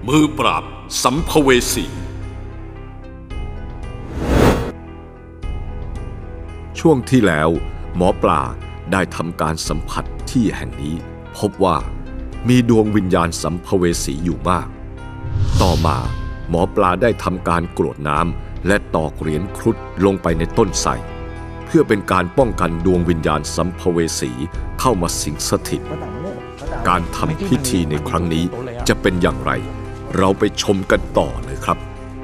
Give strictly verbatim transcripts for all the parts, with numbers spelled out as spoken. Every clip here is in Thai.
มือปราบสัมภเวสีช่วงที่แล้วหมอปลาได้ทำการสัมผัสที่แห่งนี้พบว่ามีดวงวิญญาณสัมภเวสีอยู่มากต่อมาหมอปลาได้ทำการกรวดน้ำและตอกเหรียญครุฑลงไปในต้นไทรเพื่อเป็นการป้องกันดวงวิญญาณสัมภเวสีเข้ามาสิงสถิตการทำพิธีในครั้งนี้จะเป็นอย่างไรเราไปชมกันต่อเลยครับ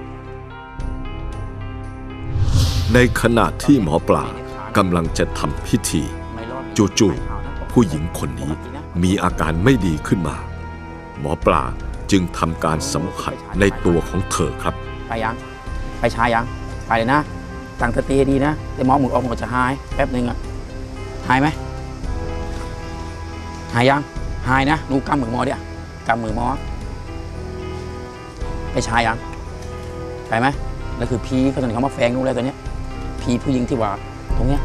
ในขณะที่หมอปลากำลังจะทำพิธีจู่ๆผู้หญิงคนนี้มีอาการไม่ดีขึ้นมาหมอปลาจึงทำการสัมผัสในตัวของเธอครับไปยังไปช้ายังไปเลยนะตั้งสติให้ดีนะเดี๋ยวหมอหมุนออกมันจะหายแป๊บนึงอะหายไหมหายยังหายนะหนูกำมือหมอเดี๋ยวกำมือหมอไปช้ายังไปไหมนั่นคือพีเขาตอนนี้เขามาแฝงหนูแล้วตัวเนี้ยพีผู้หญิงที่ว่าตรงเนี้ย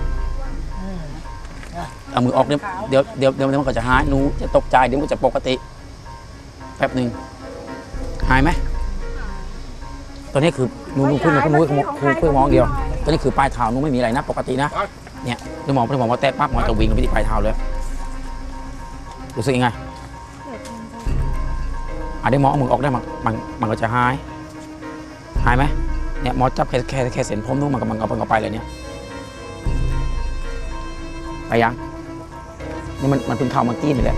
เอามือออกเดี๋ยวเดี๋ยวเดี๋ยวเดี๋ยวมันก็จะหายหนูจะตกใจเดี๋ยวมันจะปกติแป๊บหนึ่งหายไหมตอนนี้คือหนูหนูเพิ่งหนูเพิ่งหนูเพิ่งมองเดียวตอนนี้คือปลายเท้าหนูไม่มีอะไรนะปกตินะเนี่ยเดี๋ยวหมอเดี๋ยวหมอมาแตะปั๊บหมอจะวิ่งไปที่ปลายเท้าเลยรู้สึกยังไงอ่ะเดี๋ยวหมอเอามือออกได้มันมันมันก็จะหายหายไหมเนี่ยหมอจับแค่แค่แค่เส้นผมนู้นมันก็มันก็มันก็ไปเลยเนี่ยไปยังนี่มันมันเพิ่งเข้ามากี้นี่แหละ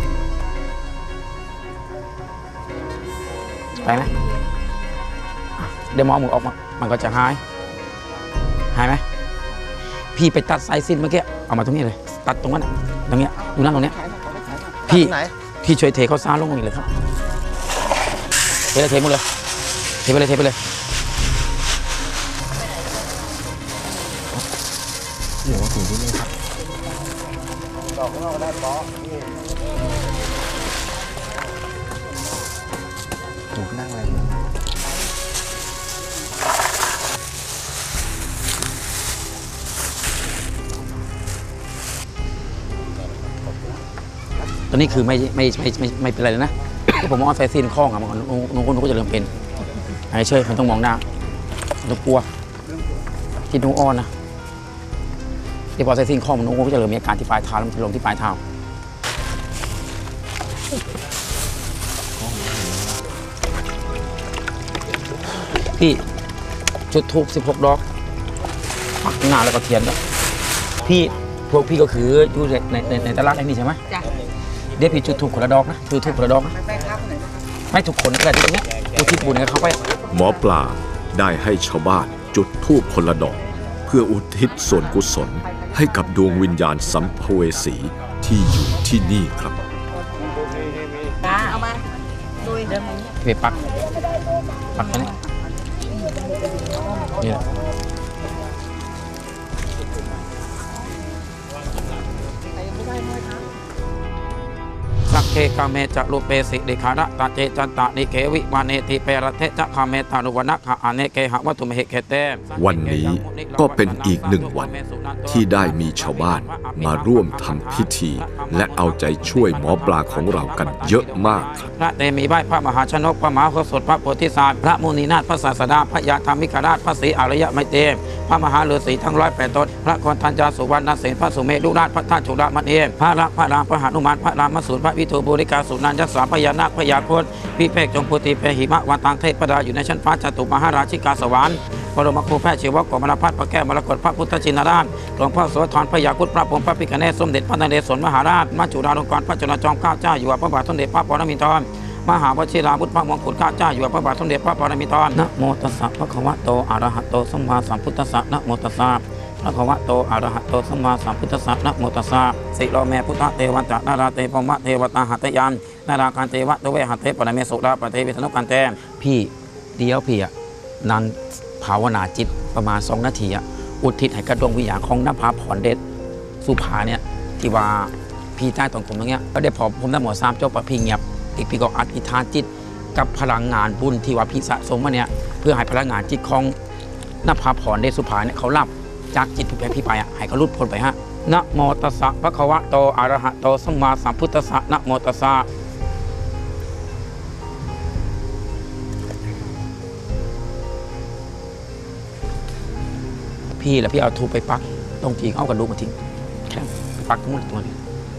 ไปไหมเดี๋ยวหมอมือออกมามันก็จะหายหายไหมพี่ไปตัดสายสิ้นเมื่อกี้เอามาตรงนี้เลยตัดตรงนั้นตรงนี้ดูนั่นตรงนี้พี่พี่ช่วยเทเขาซ่าลงนี่เลยครับเทเลยเทหมดเลยเทไปเลยเทไปเลยเดี๋ยวถึงที่นี่ครับดอกข้างนอกได้ปอถูกนั่งอะไรตอนนี้คือไม่ไม่ไม่ไม่ไม่เป็นไรเลยนะผมมองไฟซีนคล้องอ่ะมันน้องคนก็จะเริ่มเป็นไอ้เชยมันต้องมองหน้าต้องกลัวที่น้องอ้อนนะที่พอไฟซีนคล้องน้องก็จะเริ่มมีอาการที่ปลายเท้าแล้วมันจะลงที่ปลายเท้าพี่จุดธูปสิบหกดอกปักหน้าแล้วก็เทียนด้วยพี่พวกพี่ก็คืออยู่ในในในตลาดไอ้นี่ใช่ไหมเดี๋ยวพี่จุดธูปคนละดอกนะจุดธูปคนละดอกนะไม่ทุกคนก็ได้ที่ตรงนี้อุทิศบุญให้เขาไปหมอปลาได้ให้ชาวบ้านจุดธูปคนละดอกเพื่ออุทิศส่วนกุศลให้กับดวงวิญญาณสัมภเวสีที่อยู่ที่นี่ครับเอามาดูเดิมไปปักปักกันนี่นี่แหละสักเคกาเมจะรูเปสิเดคาระตาเจจันตานิเควิวานเนติเปรเทจะคาเมตานุวนะขาอเนเกหะวัตุมเหเคเตวันนี้ก็เป็นอีกหนึ่งวันที่ได้มีชาวบ้านมาร่วมทำพิธีและเอาใจช่วยหมอปลาของเรากันเยอะมากพระเตมีใบพระมหาชนกพระมหาโคสถพระโพธิสัตว์พระมุนีนาถพระศาสดาพระยาธรรมิกราชพระศรีอริยไมเตพระมหาฤาษีทั้งร้อยแปดตนพระกรทัญญาสุวรรณเสนพระสุเมรุราชพระท่านจุฬามณีพระรักพระรามพระหนุมานพระรามสูรพระวิทูบุริกาสุนันยักษาพญานาคพญาโคตวิเภกจงพุติเพหิมะวันตังเทพดาอยู่ในชั้นฟ้าจตุมหาราชิกาสวรรค์ปรมาครูแพทย์ชีวกกมลพัฒน์พระแก้วมรกตพระพุทธชินราชหลวงพ่อโสธรพระยาคุตพระพรหมพระพิฆเนศสมเด็จพระนเรศวรมหาราชมัจจุราลงกรณ์พระจุลจอมเกล้าเจ้าอยู่หัวพระบาทสมเด็จพระปรมินทรมหาวชิราวุฒิพระมงกุฎเกล้าเจ้าอยู่หัวพระบาทสมเด็จพระปรมินทรนะโมตัสสะภะคะวะโตอะระหะโตสัมมาสัมพุทธัสสะนะโมตัสสะพระภวะโตอะระหะโตสัมมาสัมพุทธัสสะนะโมตัสสะสิโลเมพุทธเทวันตะนาราเตปมะเทวตาหัตยันนาราการเทวะตเวหัตเทปรเมสุราปเทวิธนุกันเตพี่เดียวพี่อะนางภาวนาจิตประมาณสองนาทีอะอุทิศให้กระดวงวิญญาณของนภาพรเดชสุภาเนี่ยที่ว่าพี่ใต้ตรงผมตรงเนี้ยก็ได้พอผมได้หมอสามเจ้าปะพี่เงียบอีกพี่ก็อธิษฐานจิตกับพลังงานบุญที่ว่าพี่สะสมมาเนี่ยเพื่อให้พลังงานจิตของนภาพรเดชสุภาเนี่ยเขารับจากจิตพี่ไปพี่ไปอ่ะให้เขาลุดพ้นไปฮะนะโมตัสสะภะคะวะโตอะระหะโตสัมมาสัมพุทธัสสะนะโมตัสสะพี่แล้วพี่เอาทูบไปปักตรงทิ้งเอากระดูกมาทิ้งแค่ไปปักทั้งหมดตัวนี้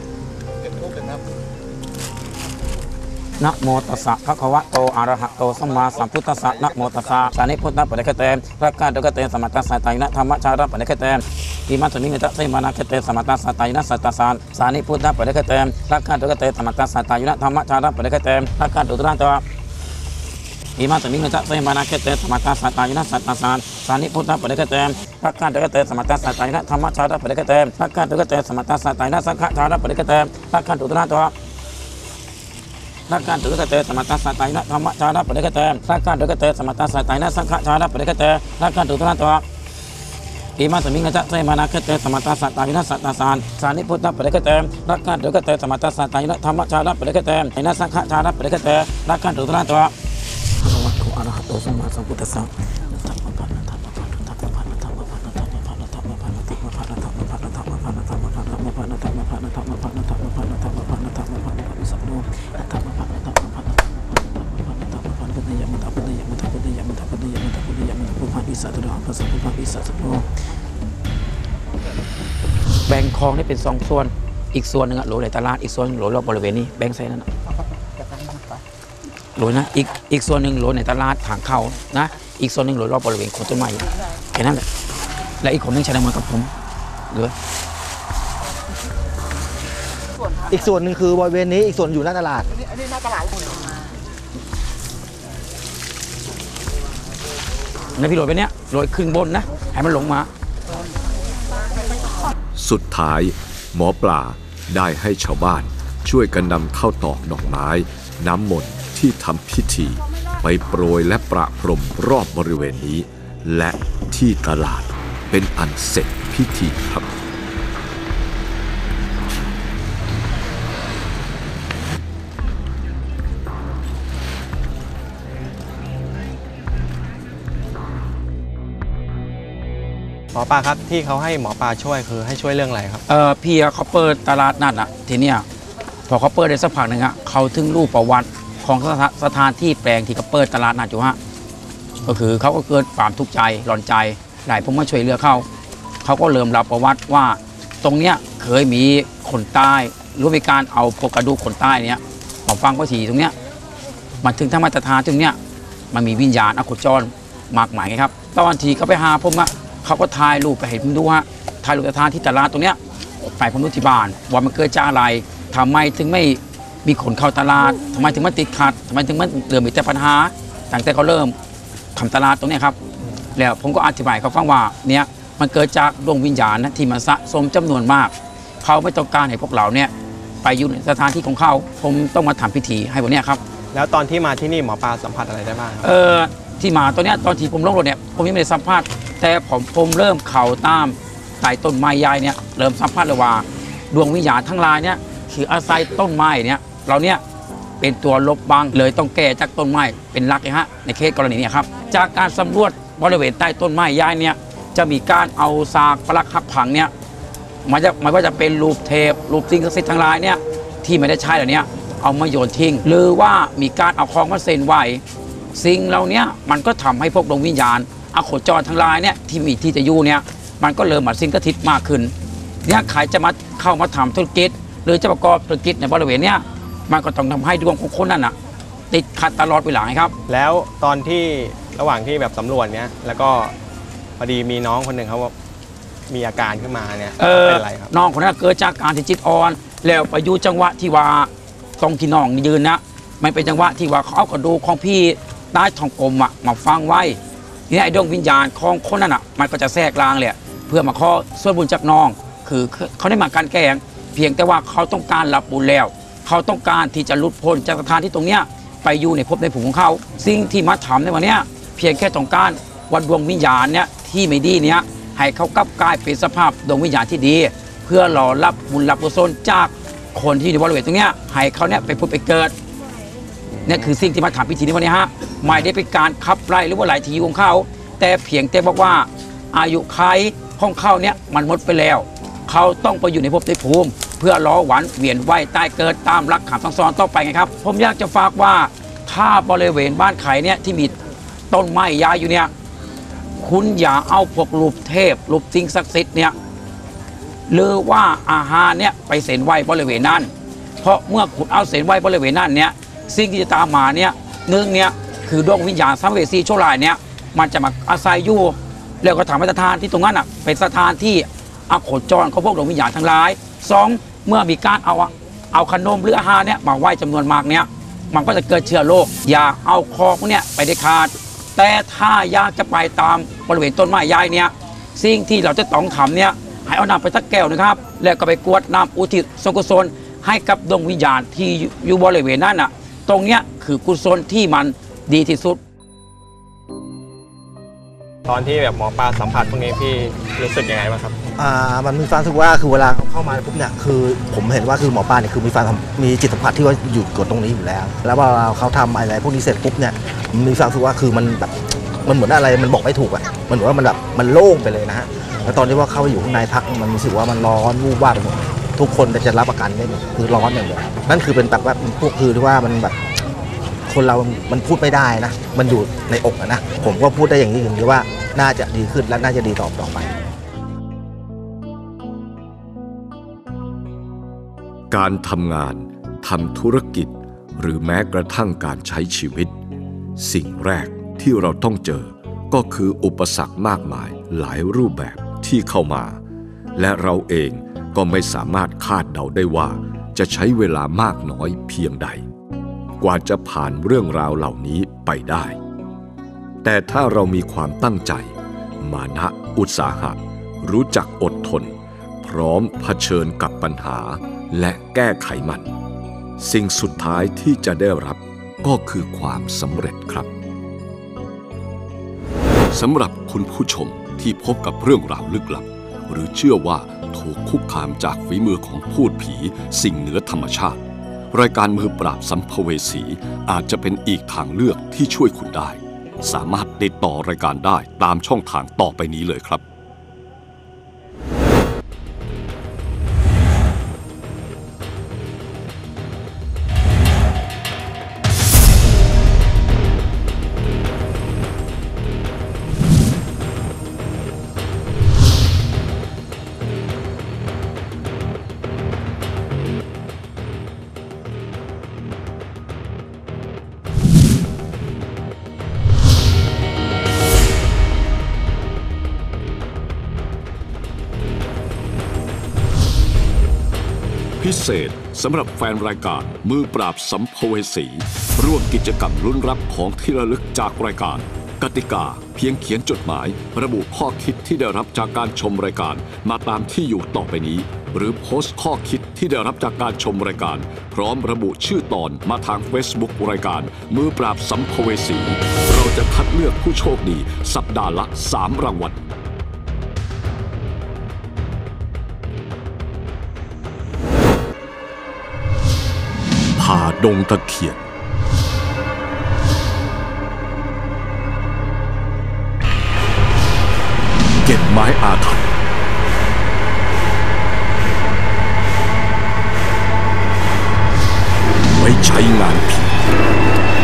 นะโมตัสสะภะคะวะโตอะระหะโตสัมมาสัมพุทธัสสะนะโมตัสสะสานิพุทธะปะเดคะเตมพระกาโดกะเตสมัตตสัตตายนะธรรมชาระปะเดคะเตมอิมัสมิงตะเสมานะคะเตสมัตตสัตตายนะสัตตสานสานิพุทธะปะเดคะเตมพระกาโดกะเตสมัตตสัตตายนะธรรมชาระปะเดคะเตมพระกาโดตระตะอิมัสมิงตะเสมานะคะเตสมัตตสัตตายนะสัตตสานสานิพุทธะปะเดคะเตมพระกาโดกะเตสมัตตสัตตายนะธรรมชาระปะเดคะเตมพระกาโดกะเตสมัตตสัตตายนะสังฆชาระปะเดคะเตมพระกาโดตระตะนักการถือกระเตสมัตตสัตตายนะธรรมชาระปะเดคะเตนักการถือกระเตสมัตตสัตตายนะสังฆชาระปะเดคะเตนักการถือตระตัวอิมาสมิงนะจ๊ะเสมานะคะเตสมัตตสัตตายนะสัตตสานสานิพุทธะปะเดคะเตนักการถือกระเตสมัตตสัตตายนะธรรมชาระปะเดคะเตนะสังฆชาระปะเดคะเตนักการถือตระตัวภะคะวะโตอะระหะโตสัมมาสัมพุทธัสสะแบ่งคลองนี่เป็นสองส่วนอีกส่วนหนึ่งอะโหลในตลาดอีกส่วนโหลรอบบริเวณนี้แบ่งใส่นั่นโหลนะอีกอีกส่วนหนึ่งโหลในตลาดทางเข้านะอีกส่วนหนึ่งโหลรอบบริเวณโคนต้นไม้แค่นั้นแหละและอีกคนนึงใช้น้ำมันกับผมเหลืออีกส่วนหนึ่งคือบริเวณนี้อีกส่วนอยู่หน้าตลาดอันนี้หน้าตลาดในพี่โรยไปเนี้ยโรยขึ้นบนนะให้มันลงมาสุดท้ายหมอปลาได้ให้ชาวบ้านช่วยกันนำข้าวตอกดอกไม้น้ำมนต์ที่ทำพิธีไปโปรยและประพรมรอบบริเวณนี้และที่ตลาดเป็นอันเสร็จพิธีครับหมอปลาครับที่เขาให้หมอปลาช่วยคือให้ช่วยเรื่องอะไรครับเออพี่เขาเปิดตลาดนัดอะทีเนี้ยพอเขาเปิดได้สักพักหนึ่งอะเขาถึงรู้ประวัติของสถานที่แปลงที่เขาเปิดตลาดนัดอยู่ฮะก็คือเขาก็เกิดความทุกข์ใจร้อนใจหลายผมมาช่วยเหลือเขาเขาก็เริ่มรับประวัติว่าตรงเนี้ยเคยมีคนใต้หรือมีการเอาพวกกระดูกคนใต้เนี้ยมาฟังว่าทีตรงเนี้ยมันถึงธรรมสถานตรงเนี้ยมันมีวิญญาณอโคจรมากมายไงครับตอนที่เขาไปหาผมอะเขาก็ถ่ายรูปไปให้ผมดูฮะถ่ายรูปสถานที่ตลาดตรงเนี้ยไปผมดูที่บ้านว่ามันเกิดจากอะไรทำไมถึงไม่มีคนเข้าตลาดทำไมถึงมันติดขัดทำไมถึงมันเริ่มมีแต่ปัญหาตั้งแต่เขาเริ่มทำตลาดตรงนี้ครับแล้วผมก็อธิบายเขาฟังว่าเนี่ยมันเกิดจากดวงวิญญาณนะที่มันสะสมจำนวนมากเขาไม่ต้องการให้พวกเราเนี่ยไปอยู่ในสถานที่ของเขาผมต้องมาทำพิธีให้พวกนี้ครับแล้วตอนที่มาที่นี่หมอปลาสัมผัสอะไรได้บ้างเออที่มาตอนนี้ตอนที่ผมลงรถเนี่ยผมยังไม่ได้สัมผัสแต่ผมผมเริ่มเข่าตามใต้ต้นไม้ใหญ่เนี่ยเริ่มสัมผัสเลยว่าดวงวิญญาณทั้งหลายเนี่ยคืออาศัยต้นไม้เนี่ยเราเนี่ยเป็นตัวลบบังเลยต้องแก้จากต้นไม้เป็นหลักนะฮะในเคสกรณีนี้ครับจากการสำรวจบริเวณใต้ต้นไม้ใหญ่เนี่ยจะมีการเอาซากปรักหักพังเนี่ยมันจะมันก็จะเป็นรูปเทพรูปสิ่งศักดิ์สิทธิ์ทั้งหลายเนี่ยที่ไม่ได้ใช้เหล่านี้เอามาโยนทิ้งหรือว่ามีการเอาของมาเซ็นไว้สิ่งเหล่านี้มันก็ทำให้พวกดวงวิญญาณอโคจรทั้งหลายเนี่ยที่มีที่จะอยู่เนี่ยมันก็เริ่มมาสิงสถิตมากขึ้นเนี่ยใครจะมาเข้ามาทำธุรกิจหรือจะประกอบธุรกิจในบริเวณเนี้ยมันก็ต้องทำให้ดวงของคนนั้นอ่ะติดขัดตลอดเวลาครับแล้วตอนที่ระหว่างที่แบบสำรวจเนี้ยแล้วก็พอดีมีน้องคนหนึ่งเขามีอาการขึ้นมาเนี่ยเป็นอะไรครับน้องคนนั้นเกิดจากการที่จิตอ่อนแล้วไปอยู่จังหวะที่ว่าตรงที่น้องยืนนะมันเป็นจังหวะที่ว่าเขาเอากระดูกของพี่ใต้ท้องกลมอ่ะมาฟังไว้ทีนี้ไอ้ดวงวิญญาณของคนนั้นอ่ะมันก็จะแทรกลางเลยเพื่อมาขอส่วนบุญจากน้องคือเขาได้มาการแกล้งเพียงแต่ว่าเขาต้องการรับบุญแล้วเขาต้องการที่จะหลุดพ้นจากสถานที่ตรงเนี้ยไปอยู่ในภพในภูมิของเขาสิ่งที่มาทำในวันนี้เพียงแค่ต้องการวันดวงวิญญาณเนี้ยที่ไม่ดีเนี้ยให้เขากลับกลายเป็นสภาพดวงวิญญาณที่ดีเพื่อรอรับบุญรับกุศลจากคนที่อยู่บริเวณตรงเนี้ยให้เขาเนี้ยไปพุทธไปเกิดเนี่ยคือสิ่งที่มาทำพิธีในวันนี้ฮะไม่ได้เป็นการขับไล่หรือว่าไหลทีของเขาแต่เพียงแต่บอกว่าอายุใครของเขาเนี่ยมันหมดไปแล้วเขาต้องไปอยู่ในภพในภูมิเพื่อรอหวันเวียนว่ายตายเกิดตามหลักคำสั่งสอนต่อไปไงครับผมอยากจะฝากว่าถ้าบริเวณบ้านไข่เนี่ยที่มีต้นไม้ยาอยู่เนี่ยคุณอย่าเอาพวกรูปเทพรูปสิ่งศักดิ์สิทธิ์เนี่ยหรือว่าอาหารเนี่ยไปเส้นไหวบริเวณนั้นเพราะเมื่อคุณเอาเส้นไหวบริเวณนั้นเนี่ยสิ่งที่จะตามมาเนี่ยหนึ่งเนี่ยคือดวงวิญญาณสัมภเวสีชั่วร้ายเนี่ยมันจะมาอาศัยอยู่แล้วก็ทำให้สถานที่ตรงนั้นอ่ะเป็นสถานที่อโคจรของพวกดวงวิญญาณทั้งหลายสองเมื่อมีการเอาเอาขนมหรืออาหารเนี่ยมาไหว้จำนวนมากเนี่ยมันก็จะเกิดเชื้อโรคอย่าเอาคอพวกเนี่ยไปได้ขาดแต่ถ้าอยากจะไปตามบริเวณต้นไม้ใหญ่เนี่ยสิ่งที่เราจะต้องทำเนี่ยให้เอาน้ำไปสักแก้วนะครับแล้วก็ไปกรวดน้ำอุทิศส่วนกุศลให้กับดวงวิญญาณที่อยู่บริเวณนั้นอ่ะตรงเนี้ยคือกุศลที่มันดีที่สุดตอนที่แบบหมอปลาสัมผัสพวกนี้พี่รู้สึกยังไงบ้างครับอ่ามันมีความรู้สึกว่าคือเวลาเขาเข้ามาปุ๊บเนี่ยคือผมเห็นว่าคือหมอปลาเนี่ยคือมีความมีจิตสัมผัสที่ว่าอยู่กดตรงนี้อยู่แล้วแล้วพอเขาทำอะไรพวกนี้เสร็จปุ๊บเนี่ยมันมีความรู้สึกว่าคือมันแบบมันเหมือนอะไรมันบอกไม่ถูกอ่ะมันเหมือนว่ามันแบบมันโล่งไปเลยนะฮะแล้วตอนที่ว่าเข้าไปอยู่ข้างในพักมันรู้สึกว่ามันร้อนวูบวาบไปหมดทุกคนจะรับอาการได้หมดคือร้อนอย่างเดียวนั่นคือเป็นแบบว่าพวกคือที่ว่ามันแบบคนเรามันพูดไม่ได้นะมันอยู่ในอกนะผมก็พูดได้อย่างนี้อย่างที่ว่าน่าจะดีขึ้นและน่าจะดีต่อต่อไปการทำงานทำธุรกิจหรือแม้กระทั่งการใช้ชีวิตสิ่งแรกที่เราต้องเจอก็คืออุปสรรคมากมายหลายรูปแบบที่เข้ามาและเราเองก็ไม่สามารถคาดเดาได้ว่าจะใช้เวลามากน้อยเพียงใดกว่าจะผ่านเรื่องราวเหล่านี้ไปได้แต่ถ้าเรามีความตั้งใจมานะอุตสาหะรู้จักอดทนพร้อมเผชิญกับปัญหาและแก้ไขมันสิ่งสุดท้ายที่จะได้รับก็คือความสำเร็จครับสำหรับคุณผู้ชมที่พบกับเรื่องราวลึกลับหรือเชื่อว่าถูกคุกคามจากฝีมือของพูดผีสิ่งเหนือธรรมชาติรายการมือปราบสัมภเวสีอาจจะเป็นอีกทางเลือกที่ช่วยคุณได้สามารถติดต่อรายการได้ตามช่องทางต่อไปนี้เลยครับพิเศษสำหรับแฟนรายการมือปราบสัมภเวสีร่วมกิจกรรมลุ้นรับของที่ระลึกจากรายการกติกาเพียงเขียนจดหมายระบุข้อคิดที่ได้รับจากการชมรายการมาตามที่อยู่ต่อไปนี้หรือโพสต์ข้อคิดที่ได้รับจากการชมรายการพร้อมระบุชื่อตอนมาทาง Facebook รายการมือปราบสัมภเวสีเราจะคัดเลือกผู้โชคดีสัปดาห์ละสามรางวัลผ่าดงตะเคียนเก็บไม้อาถรรพ์ไว้ใช้งานผี